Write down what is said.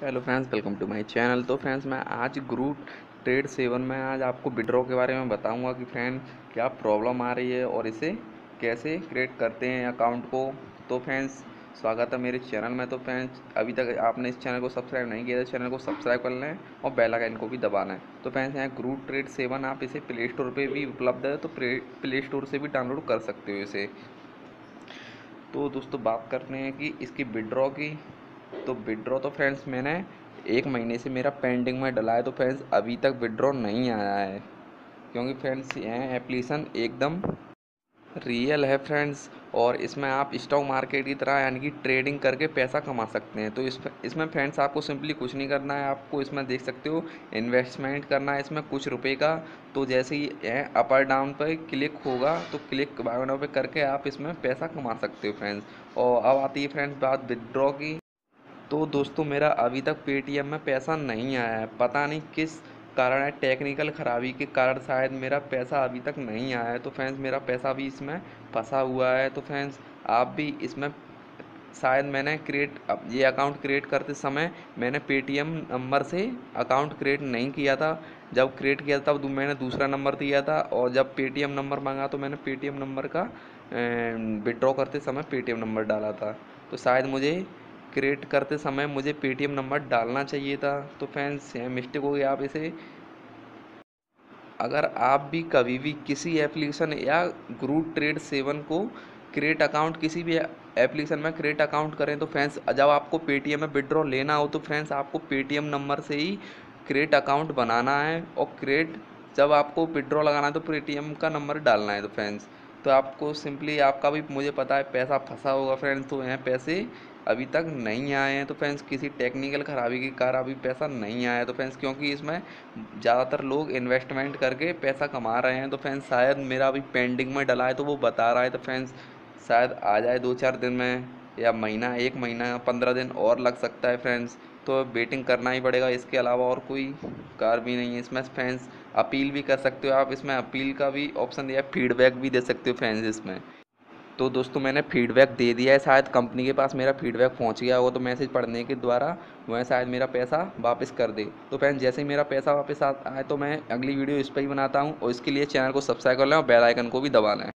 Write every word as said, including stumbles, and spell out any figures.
Hello friends, welcome to my channel. तो friends, मैं आज ग्रू ट्रेड सेवन में आज आपको विड्रॉ के बारे में बताऊंगा कि फ्रेंड क्या प्रॉब्लम आ रही है और इसे कैसे क्रिएट करते हैं अकाउंट को। तो फ्रेंड्स, स्वागत है मेरे चैनल में। तो फ्रेंड्स, अभी तक आपने इस चैनल को सब्सक्राइब नहीं किया तो चैनल को सब्सक्राइब कर लें और बेल आइकन को भी दबाना है। तो फ्रेंड्स, यहाँ ग्रू ट्रेड सेवन आप इसे प्ले स्टोर पर भी उपलब्ध है, तो प्ले स्टोर से भी डाउनलोड कर सकते हो इसे। तो दोस्तों, बात करते हैं कि इसकी विड्रॉ की। तो विड्रॉ तो फ्रेंड्स मैंने एक महीने से मेरा पेंडिंग में डला है, तो फ्रेंड्स अभी तक विड्रॉ नहीं आया है, क्योंकि फ्रेंड्स यह एप्लीकेशन एकदम रियल है फ्रेंड्स। और इसमें आप स्टॉक मार्केट की तरह यानी कि ट्रेडिंग करके पैसा कमा सकते हैं। तो इस इसमें फ्रेंड्स आपको सिंपली कुछ नहीं करना है, आपको इसमें देख सकते हो इन्वेस्टमेंट करना है इसमें कुछ रुपए का। तो जैसे ही यह अपर डाउन पर क्लिक होगा तो क्लिक बाय नाउ पे करके आप इसमें पैसा कमा सकते हो फ्रेंड्स। और अब आती है फ्रेंड्स बात विड्रॉ की। तो दोस्तों, मेरा अभी तक पेटीएम में पैसा नहीं आया है, पता नहीं किस कारण है, टेक्निकल ख़राबी के कारण शायद मेरा पैसा अभी तक नहीं आया है। तो फ्रेंड्स, मेरा पैसा भी इसमें फंसा हुआ है। तो फ्रेंड्स, आप भी इसमें शायद मैंने क्रिएट ये अकाउंट क्रिएट करते समय मैंने पेटीएम नंबर से अकाउंट क्रिएट नहीं किया था। जब क्रिएट किया था तब मैंने दूसरा नंबर दिया था, और जब पेटीएम नंबर मांगा तो मैंने पेटीएम नंबर का विड्रॉ करते समय पेटीएम नंबर डाला था। तो शायद मुझे क्रिएट करते समय मुझे पेटीएम नंबर डालना चाहिए था। तो फ्रेंड्स, यह मिस्टेक हो गई। आप इसे अगर आप भी कभी भी किसी एप्लीकेशन या ग्रू ट्रेड सेवन को क्रिएट अकाउंट किसी भी एप्लीकेशन में क्रिएट अकाउंट करें, तो फ्रेंड्स जब आपको पेटीएम में विड्रॉ लेना हो तो फ्रेंड्स आपको पेटीएम नंबर से ही क्रिएट अकाउंट बनाना है, और क्रिएट जब आपको विड्रॉ लगाना है तो पेटीएम का नंबर डालना है। तो फ्रेंड्स, तो आपको सिंपली आपका भी मुझे पता है पैसा फंसा होगा फ्रेंड्स, तो यहाँ पैसे अभी तक नहीं आए हैं। तो फ्रेंड्स, किसी टेक्निकल खराबी के कारण अभी पैसा नहीं आया है। तो फ्रेंड्स, क्योंकि इसमें ज़्यादातर लोग इन्वेस्टमेंट करके पैसा कमा रहे हैं, तो फ्रेंड्स शायद मेरा अभी पेंडिंग में डला है तो वो बता रहा है। तो फ्रेंड्स, शायद आ जाए दो चार दिन में, या महीना, एक महीना, पंद्रह दिन और लग सकता है फ्रेंड्स। तो वेटिंग करना ही पड़ेगा, इसके अलावा और कोई कार भी नहीं है इसमें। फ्रेंड्स, अपील भी कर सकते हो आप, इसमें अपील का भी ऑप्शन दिया है, फीडबैक भी दे सकते हो फ्रेंड्स इसमें। तो दोस्तों, मैंने फीडबैक दे दिया है, शायद कंपनी के पास मेरा फीडबैक पहुंच गया होगा, तो मैसेज पढ़ने के द्वारा वह शायद मेरा पैसा वापस कर दे। तो फ्रेंड्स, जैसे ही मेरा पैसा वापस आ आए तो मैं अगली वीडियो इस पर ही बनाता हूं, और इसके लिए चैनल को सब्सक्राइब कर लें और बेल आइकन को भी दबा लें।